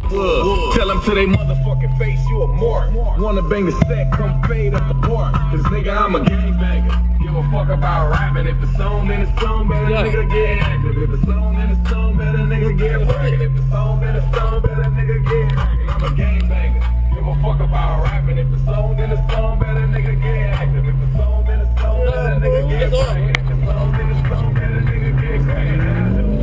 Tell them to they motherfucking face you a mark. Wanna bang the set, come fade up the park. Cause nigga, I'm a gangbanger. Give a fuck about rapping. If it's on, then it's on, better nigga get active. If it's on, then it's on, better nigga get working. If it's on, then it's on, better nigga get active. I'm a gangbanger. Give a fuck about rapping. If it's on, then it's on, better nigga get active. If it's on, then it's on, better nigga get working. If it's on, then it's on, better nigga get cracking.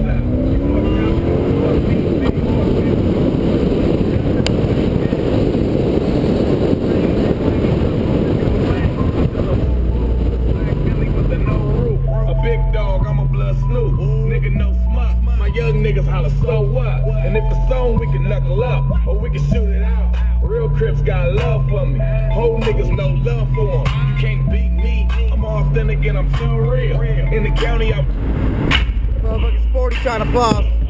Niggas holler, so what? And if it's on, we can knuckle up, or we can shoot it out. Real Crips got love for me. Whole niggas no love for them. You can't beat me. I'm authentic and I'm too real. In the county, I'm motherfucking Sporty trying to boss.